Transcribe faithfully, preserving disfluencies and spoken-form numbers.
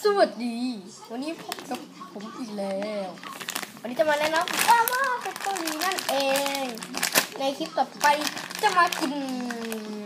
สวัสดีวันนี้พบกับผมอีกแล้ววันนี้จะมาแนะนำว่าว่าเป็นเกาหลีนั่นเองในคลิปต่อไปจะมากิน